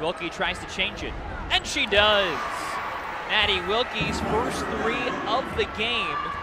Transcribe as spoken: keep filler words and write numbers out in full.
WIlke tries to change it, and she does. Maty WIlke's first three of the game.